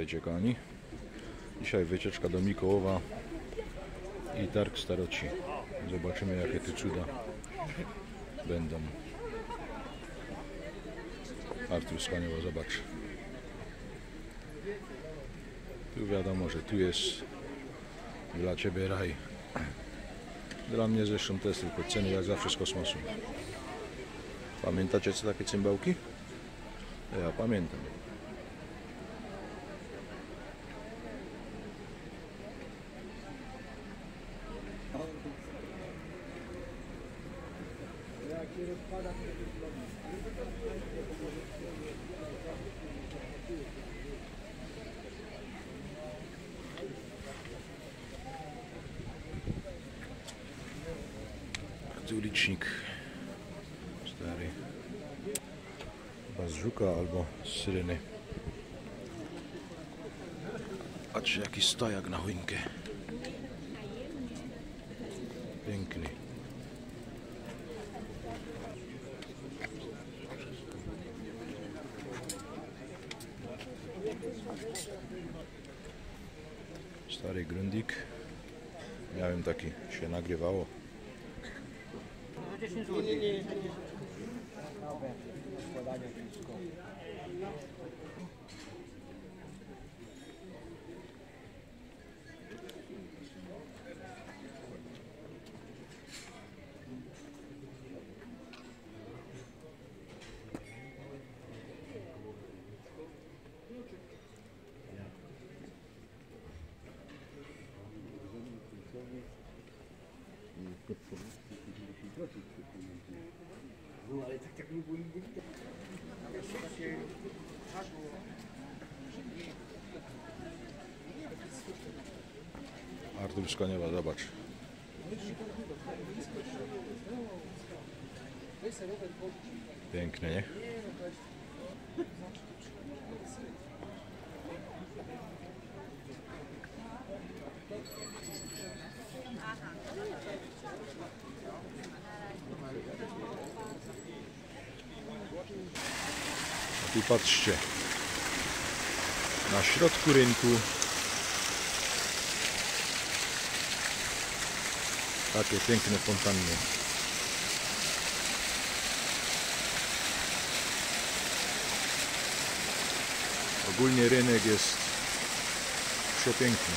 Witajcie kochani. Dzisiaj wycieczka do Mikołowa i targ staroci. Zobaczymy jakie te cuda będą. Artur Skaniowa, zobacz. Tu wiadomo, że tu jest dla Ciebie raj. Dla mnie zresztą to jest tylko ceny jak zawsze z kosmosu. Pamiętacie co takie cymbałki? Ja pamiętam. Tu licznik stary, chyba z żuka albo z syreny. Patrzcie jaki stojak na choinkę, piękny. Stary grundik, miałem taki, się nagrywało. No ale tak nie było nigdy widać. Artur Skaniowa, zobacz. Piękne, nie? A tu patrzcie, na środku rynku takie piękne fontanny. Ogólnie rynek jest przepiękny.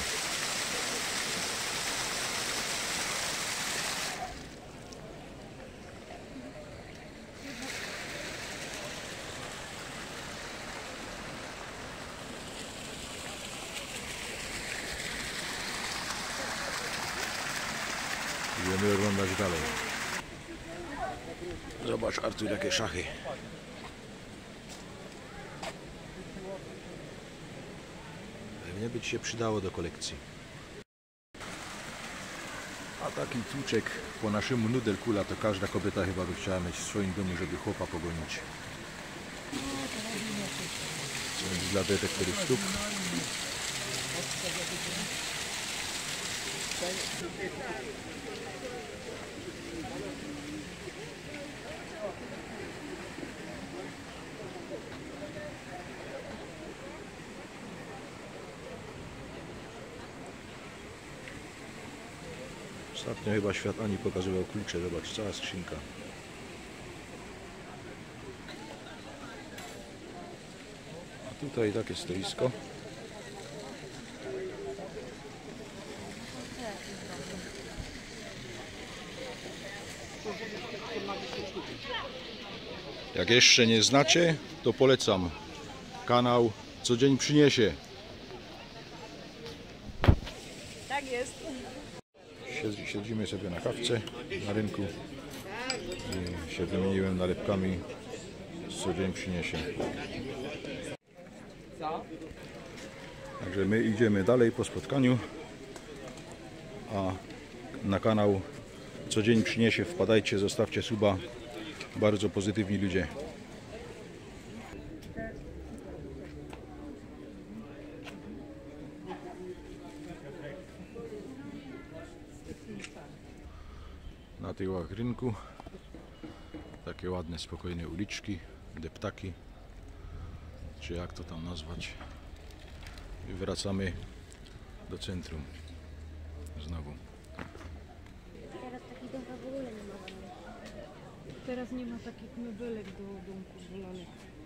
Będziemy oglądać dalej. Zobacz Artur jakie szachy. Pewnie by Ci się przydało do kolekcji. A taki tłuczek po naszemu nudelkula to każda kobieta chyba by chciała mieć w swoim domu, żeby chłopa pogonić. Są dla detektorów sztuk. Ostatnio chyba świat Ani pokazywał klucze, zobacz, cała skrzynka. A tutaj takie stoisko. Jak jeszcze nie znacie, to polecam kanał Co Dzień Przyniesie. Tak jest. Siedzimy sobie na kawce na rynku i się wymieniłem nalepkami Co Dzień Przyniesie. Także my idziemy dalej po spotkaniu, a na kanał Co Dzień Przyniesie wpadajcie, zostawcie suba. Bardzo pozytywni ludzie. Na tyłach rynku takie ładne, spokojne uliczki, deptaki, czy jak to tam nazwać. I wracamy do centrum znowu. Teraz takich domów w ogóle nie ma. Teraz nie ma takich mebelek do domków zielonych.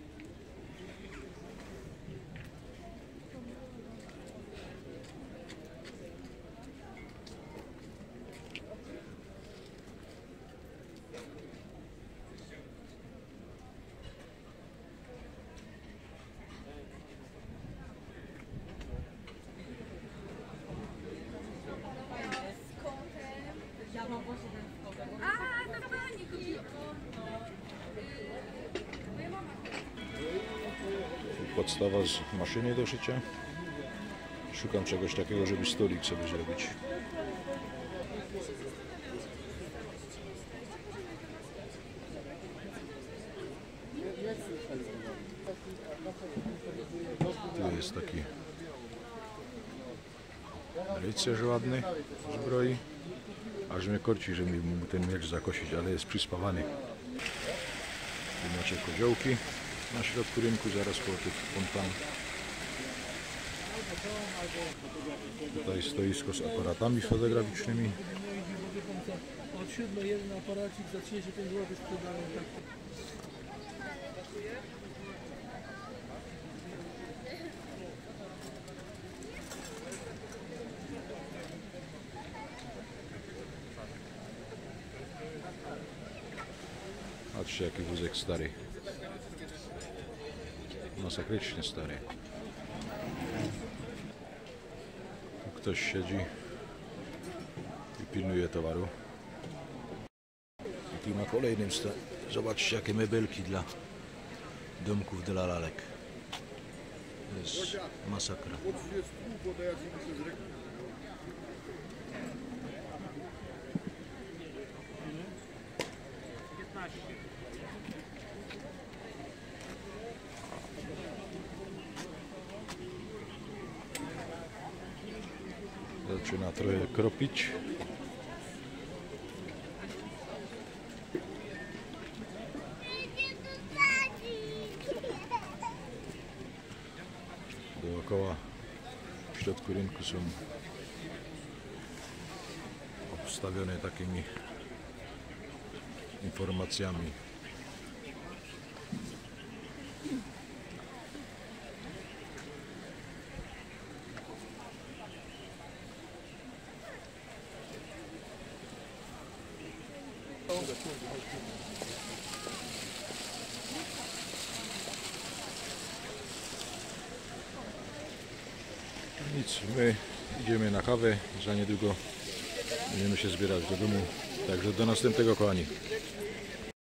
Podstawa z maszyny do szycia. Szukam czegoś takiego, żeby stolik sobie zrobić. Tu jest taki rycerz ładny w zbroi. Aż mnie korci, żeby mu ten miecz zakosić, ale jest przyspawany. Tu macie koziołki na środku rynku, zaraz koło tych fontan. Tutaj stoisko z aparatami fotograficznymi. Od 7 jeden aparacik za 35 zł sprzedałem. Patrzcie, jaki wózek stary. Masakrycznie stary. Tu ktoś siedzi i pilnuje towaru. I tu na kolejnym zobaczcie, jakie mebelki dla domków dla lalek. To jest masakra. Zaczyna trochę kropić. Dookoła w środku rynku są obstawione takimi informacjami. Nic, my idziemy na kawę, za niedługo będziemy się zbierać do domu, także do następnego, kochani.